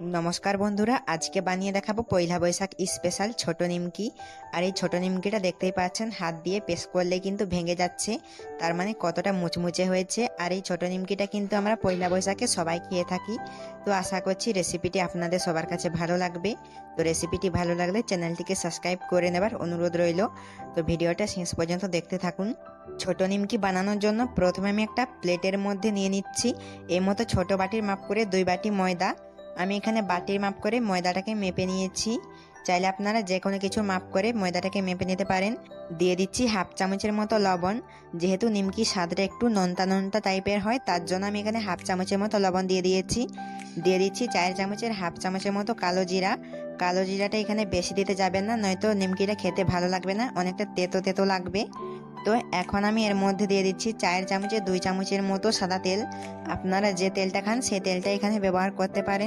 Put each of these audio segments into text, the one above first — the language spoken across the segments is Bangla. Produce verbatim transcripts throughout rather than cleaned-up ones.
नमस्कार बंधुरा आज के बानिए देखाबो पयला बैशाख स्पेशल छोटो निमकी। और ये छोटो निमकिटा देखतेई पाच्छेन हाथ दिए पेश करले किन्तु भेंगे जाच्छे, तार माने कतटा मुचमुचे हयेछे। और ये छोटो निमकिटा किन्तु आमरा पयला बैशाखे सबाई खेये थाकी। तो आशा करछि रेसिपिटी आपनादेर सबार काछे भालो लागबे। तो रेसिपिटी भालो लागले चैनलटिके सबस्क्राइब करे नेबार अनुरोध रइलो। तो भिडियोटा शेष पर्यन्त देखते थाकुन। छोटो निमकी बानानोर जोन्नो प्रथमे आमि एकटा प्लेटेर मध्य निये निচ্ছি एई मतो छोटो बाटिर माप करे दुई बाटी मयदा। আমি এখানে বাটির মাপ করে ময়দাটাকে মেপে নিয়েছি। চাইলে আপনারা যে কোনো কিছু মাপ করে ময়দাটাকে মেপে নিতে পারেন। দিয়ে দিচ্ছি হাফ চামচের মতো লবণ। যেহেতু নিমকি স্বাদটা একটু নোনতা নোনতা টাইপের হয় তার জন্য আমি এখানে হাফ চামচের মতো লবণ দিয়ে দিয়েছি। দিয়ে দিচ্ছি চার চামচের হাফ চামচের মতো কালো জিরা। কালো জিরাটা এখানে বেশি দিতে যাবেন না, নয়তো নিমকিটা খেতে ভালো লাগবে না, অনেকটা তেতো তেতো লাগবে। তো এখন আমি এর মধ্যে দিয়ে দিচ্ছি চার চামচে দুই চামচের মতো সাদা তেল। আপনারা যে তেলটা খান সেই তেলটা এখানে ব্যবহার করতে পারেন।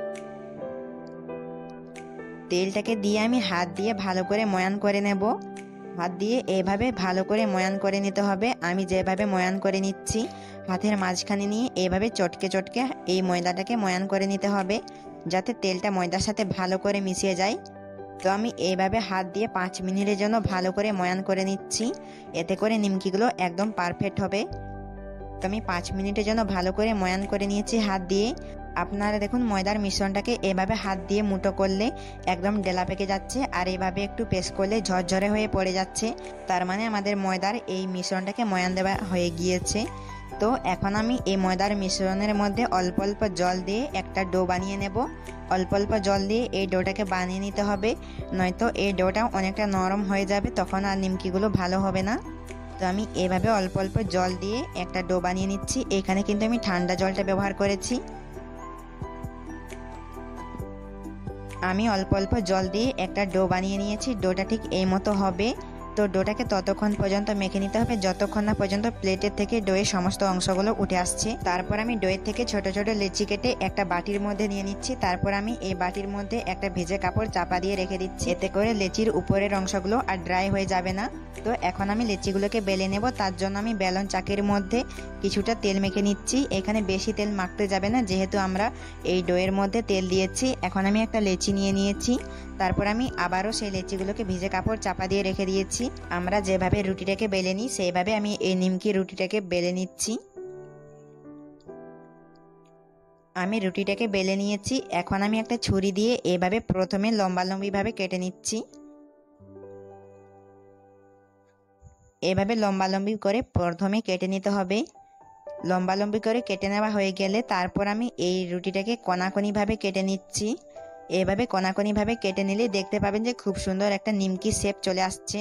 তেলটাকে দিয়ে আমি হাত দিয়ে ভালো করে ময়ান করে নেব। হাত দিয়ে এইভাবে ভালো করে ময়ান করে নিতে হবে। আমি যেভাবে ময়ান করে নিচ্ছি হাতের মাঝখানে নিয়ে এইভাবে চটকে চটকে এই ময়দাটাকে ময়ান করে নিতে হবে, যাতে তেলটা ময়দার সাথে ভালো করে মিশিয়ে যায়। তো আমি এইভাবে হাত দিয়ে পাঁচ মিনিটের জন্য ভালো করে ময়ান করে নিচ্ছি, এতে করে নিমকিগুলো একদম পারফেক্ট হবে। তো আমি পাঁচ মিনিটের জন্য ভালো করে ময়ান করে নিয়েছি হাত দিয়ে। আপনারা দেখুন ময়দার মিশ্রণটাকে এভাবে হাত দিয়ে মুঠো করলে একদম ডেলা পেকে যাচ্ছে, আর এইভাবে একটু পেস্ট করলে ঝরঝরে হয়ে পড়ে যাচ্ছে। তার মানে আমাদের ময়দার এই মিশ্রণটাকে ময়ান দেওয়া হয়ে গিয়েছে। তো এখন আমি এই ময়দার মিশ্রণের মধ্যে অল্প অল্প জল দিয়ে একটা ডো বানিয়ে নেব। অল্প অল্প জল দিয়ে এই ডোটাকে বানিয়ে নিতে হবে, নয়তো এই ডোটা অনেকটা নরম হয়ে যাবে, তখন আর নিমকিগুলো ভালো হবে না। তো আমি এভাবে অল্প অল্প জল দিয়ে একটা ডো বানিয়ে নিচ্ছি। এখানে কিন্তু আমি ঠান্ডা জলটা ব্যবহার করেছি। আমি অল্প অল্প জল দিয়ে একটা ডো বানিয়ে নিয়েছি। ডোটা ঠিক এই মতো হবে। তো ডোটাকে ততক্ষণ পর্যন্ত মেখে নিতে হবে যতক্ষণ না পর্যন্ত প্লেটের থেকে ডোয়ের সমস্ত অংশগুলো উঠে আসছে। তারপর আমি ডোয়ের থেকে ছোট ছোট লেচি কেটে একটা বাটির মধ্যে নিয়ে নিচ্ছি। তারপর আমি এই বাটির মধ্যে একটা ভেজে কাপড় চাপা দিয়ে রেখে দিচ্ছি, এতে করে লেচির উপরের অংশগুলো আর ড্রাই হয়ে যাবে না। তো এখন আমি লেচিগুলোকে বেলে নেব। তার জন্য আমি বেলন চাকের মধ্যে কিছুটা তেল মেখে নিচ্ছি। এখানে বেশি তেল মাখতে যাবে না, যেহেতু আমরা এই ডোয়ের মধ্যে তেল দিয়েছি। এখন আমি একটা লেচি নিয়ে নিয়েছি। তারপর আমি আবারও সেই লেচিগুলোকে ভিজে কাপড় চাপা দিয়ে রেখে দিয়েছি। আমরা যেভাবে রুটিটাকে বেলে নিই সেইভাবে আমি এই নিমকি রুটিটাকে বেলে নিচ্ছি। আমি রুটিটাকে বেলে নিয়েছি। এখন আমি একটা ছুরি দিয়ে এভাবে প্রথমে লম্বালম্বিভাবে কেটে নিচ্ছি। এভাবে লম্বালম্বি করে প্রথমে কেটে নিতে হবে। লম্বালম্বি করে কেটে নেওয়া হয়ে গেলে তারপর আমি এই রুটিটাকে কোনাকুনিভাবে কেটে নিচ্ছি। এভাবে কোনাকুনিভাবে কেটে নিলে দেখতে পাবেন যে খুব সুন্দর একটা নিমকি শেপ চলে আসছে।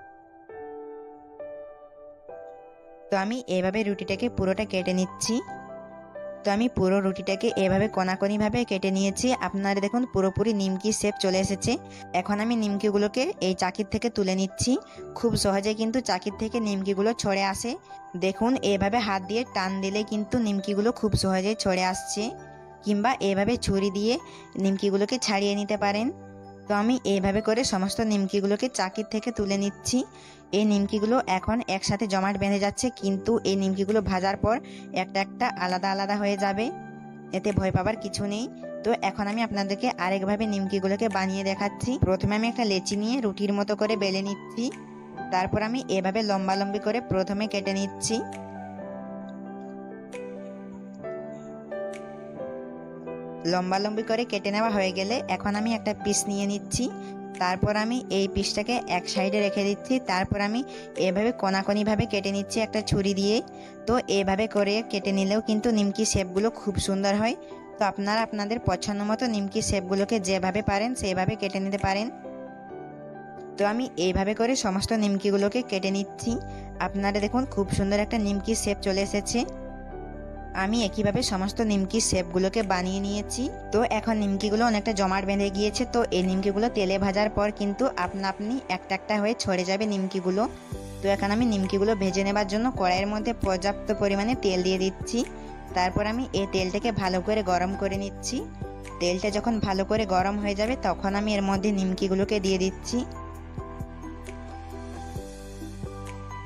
তো আমি এভাবে রুটিটাকে পুরোটা কেটে নিচ্ছি। তো আমি পুরো রুটিটাকে এভাবে কোনাকুনিভাবে কেটে নিয়েছি। আপনারা দেখুন পুরোপুরি নিমকি শেপ চলে এসেছে। এখন আমি নিমকিগুলোকে এই চাকির থেকে তুলে নিচ্ছি। খুব সহজে কিন্তু চাকির থেকে নিমকিগুলো ছড়ে আসে। দেখুন এভাবে হাত দিয়ে টান দিলে কিন্তু নিমকিগুলো খুব সহজেই ছড়ে আসছে, কিংবা এভাবে ছুরি দিয়ে নিমকিগুলোকে ছাড়িয়ে নিতে পারেন। তো আমি এইভাবে করে সমস্ত নিমকিগুলোকে চাকির থেকে তুলে নিচ্ছি। এই নিমকিগুলো এখন একসাথে জমাট বেঁধে যাচ্ছে, কিন্তু এই নিমকিগুলো ভাজার পর একটা একটা আলাদা আলাদা হয়ে যাবে, এতে ভয় পাবার কিছু নেই। তো এখন আমি আপনাদেরকে আরেকভাবে নিমকিগুলোকে বানিয়ে দেখাচ্ছি। প্রথমে আমি একটা লেচি নিয়ে রুটির মতো করে বেলে নিচ্ছি। তারপর আমি এভাবে লম্বালম্বি করে প্রথমে কেটে নিচ্ছি। লম্বালম্বি করে কেটে নেওয়া হয়ে গেলে এখন আমি একটা পিস নিয়ে নিচ্ছি। তারপর আমি এই পিসটাকে এক সাইডে রেখে দিচ্ছি। তারপর আমি এভাবে কোনাকুনিভাবে কেটে নিচ্ছি একটা ছুরি দিয়ে। তো এভাবে করে কেটে নিলেও কিন্তু নিমকি শেপগুলো খুব সুন্দর হয়। তো আপনারা আপনাদের পছন্দ মতো নিমকি শেপগুলোকে যেভাবে পারেন সেভাবে কেটে নিতে পারেন। তো আমি এইভাবে করে সমস্ত নিমকিগুলোকে কেটে নিচ্ছি। আপনারা দেখুন খুব সুন্দর একটা নিমকি শেপ চলে এসেছে। আমি একইভাবে সমস্ত নিমকি শেপগুলোকে বানিয়ে নিয়েছি। তো এখন নিমকিগুলো অনেকটা জমাট বেঁধে গিয়েছে। তো এই নিমকিগুলো তেলে ভাজার পর কিন্তু আপনা আপনি একটা একটা হয়ে ছড়ে যাবে নিমকিগুলো। তো এখন আমি নিমকিগুলো ভেজে নেবার জন্য কড়াইয়ের মধ্যে পর্যাপ্ত পরিমাণে তেল দিয়ে দিচ্ছি। তারপর আমি এই তেলটাকে ভালো করে গরম করে নিচ্ছি। তেলটা যখন ভালো করে গরম হয়ে যাবে তখন আমি এর মধ্যে নিমকিগুলোকে দিয়ে দিচ্ছি।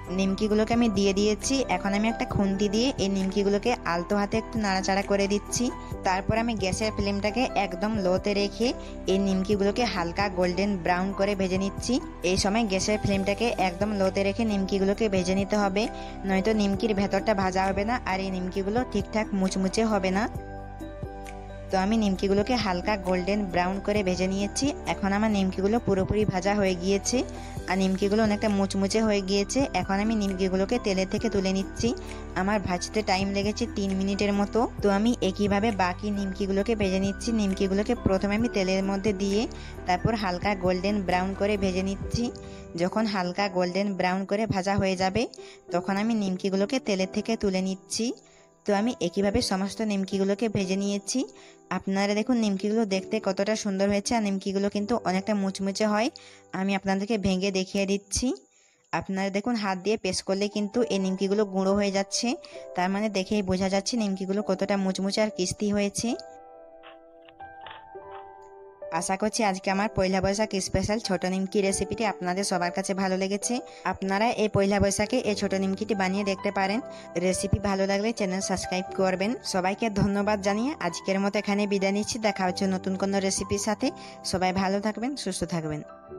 নিমকিগুলোকে আমি দিয়ে দিয়েছি। এখন আমি একটা খুন্তি দিয়ে এই নিমকিগুলোকে আলতো হাতে একটু নাড়াচাড়া করে দিচ্ছি। তারপর আমি গ্যাসের ফ্লেমটাকে একদম লোতে রেখে এই নিমকিগুলোকে হালকা গোল্ডেন ব্রাউন করে ভেজে নিচ্ছি। এই সময় গ্যাসের ফ্লেমটাকে একদম লোতে রেখে নিমকিগুলোকে ভেজে নিতে হবে, নয়তো নিমকির ভেতরটা ভাজা হবে না আর এই নিমকিগুলো ঠিকঠাক মুচমুচে হবে না। তো আমি নিমকিগুলোকে হালকা গোল্ডেন ব্রাউন করে ভেজে নিয়েছি। এখন আমার নিমকিগুলো পুরোপুরি ভাজা হয়ে গিয়েছে আর নিমকিগুলো অনেকটা মুচমুচে হয়ে গিয়েছে। এখন আমি নিমকিগুলোকে তেলের থেকে তুলে নিচ্ছি। আমার ভাজতে টাইম লেগেছে তিন মিনিটের মতো। তো আমি একইভাবে বাকি নিমকিগুলোকে ভেজে নিচ্ছি। নিমকিগুলোকে প্রথমে আমি তেলের মধ্যে দিয়ে তারপর হালকা গোল্ডেন ব্রাউন করে ভেজে নিচ্ছি। যখন হালকা গোল্ডেন ব্রাউন করে ভাজা হয়ে যাবে তখন আমি নিমকিগুলোকে তেলের থেকে তুলে নিচ্ছি। তো আমি একইভাবে সমস্ত নিমকিগুলোকে ভেজে নিয়েছি। আপনারা দেখুন নিমকিগুলো দেখতে কতটা সুন্দর হয়েছে আর নিমকিগুলো কিন্তু অনেকটা মুচমুচে হয়। আমি আপনাদেরকে ভেঙে দেখিয়ে দিচ্ছি। আপনারা দেখুন হাত দিয়ে পেস্ট করলে কিন্তু এই নিমকিগুলো গুঁড়ো হয়ে যাচ্ছে, তার মানে দেখেই বোঝা যাচ্ছে নিমকিগুলো কতটা মুচমুচে আর ক্রিস্পি হয়েছে। আশা করছি আজকে আমার পয়লা বৈশাখ স্পেশাল ছোট নিমকি রেসিপিটি আপনাদের সবার কাছে ভালো লেগেছে। আপনারা এই পয়লা বৈশাখে এই ছোট নিমকিটি বানিয়ে দেখতে পারেন। রেসিপি ভালো লাগলে চ্যানেল সাবস্ক্রাইব করবেন। সবাইকে ধন্যবাদ জানিয়ে আজকের মতো এখানে বিদায় নিচ্ছি। দেখা হচ্ছে নতুন কোনো রেসিপির সাথে। সবাই ভালো থাকবেন, সুস্থ থাকবেন।